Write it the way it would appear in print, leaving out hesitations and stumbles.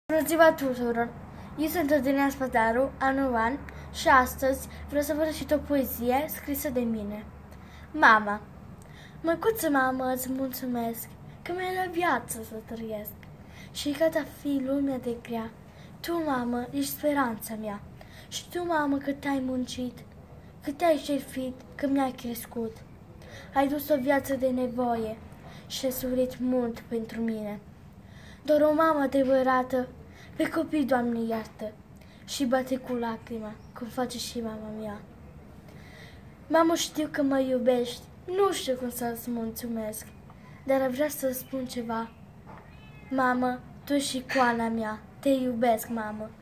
Bună ziua tuturor! Eu sunt Adriana Spadaru, anul an, și astăzi vreau să vă recit o poezie scrisă de mine. Mama. Măicuță mamă, îți mulțumesc că mi-ai dat viață să trăiesc și că ta fi lumea de grea. Tu, mamă, ești speranța mea și tu, mamă, că te-ai muncit, că te-ai șerfit, că mi-ai crescut. Ai dus o viață de nevoie și ai suferit mult pentru mine. Doar o mamă adevărată pe copii, Doamne, iartă și bate cu lacrima, cum face și mama mea. Mamă, știu că mă iubești, nu știu cum să-ți mulțumesc, dar vreau să spun ceva. Mamă, tu și coana mea, te iubesc, mamă.